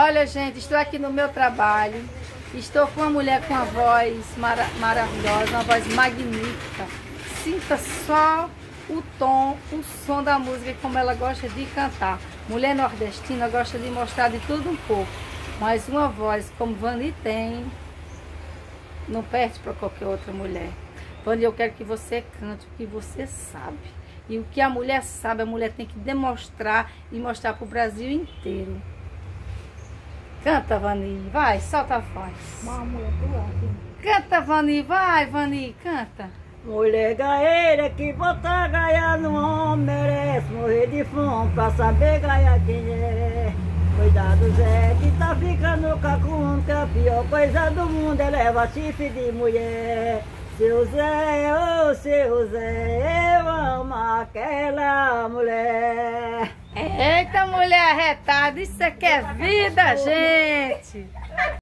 Olha, gente, estou aqui no meu trabalho. Estou com uma mulher com uma voz maravilhosa, uma voz magnífica. Sinta só o tom, o som da música, como ela gosta de cantar. Mulher nordestina gosta de mostrar de tudo um pouco. Mas uma voz como Vani tem, não perde para qualquer outra mulher. Vani, eu quero que você cante o que você sabe. E o que a mulher sabe, a mulher tem que demonstrar e mostrar para o Brasil inteiro. Canta, Vani, vai, solta a voz. Canta, Vani, vai, Vani, canta. Mulher gaeira que bota gaia no homem, merece morrer de fome pra saber gaia quem é. Cuidado, Zé, que tá ficando cacum, que a pior coisa do mundo é levar chifre de mulher. Seu Zé, ô seu Zé, eu amo aquela mulher. Eita, mulher arretada, isso aqui é vida, gente.